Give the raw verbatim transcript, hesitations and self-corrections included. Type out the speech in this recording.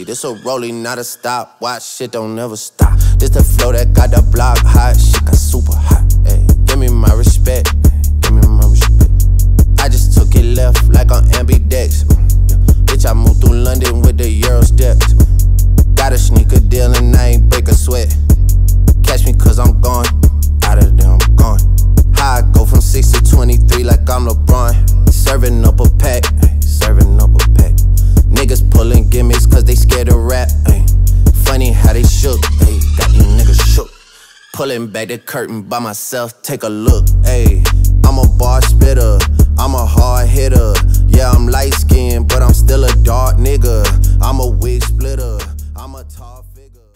this a rolling, not a stop. Watch, shit don't never stop. This the flow that got the block hot. Shit got super hot. Ay, give me my respect. Give me my respect. I just took it left like on ambidex. Yeah. Bitch, I moved through London with the Euro steps. Got a sneaker deal and I ain't break a sweat. Catch me cause I'm gone. Out of there, I'm gone. How I go from six to twenty-three like I'm LeBron. Serving up a pack. Ay, serving up a pack. Niggas pulling gimmicks cause they scared to rap. Ay. Funny how they shook. Ay. Got these niggas shook. Pulling back the curtain by myself, take a look. Ay. I'm a bar spitter, I'm a hard hitter. Yeah, I'm light skinned, but I'm still a dark nigga. I'm a wig splitter, I'm a tall figure.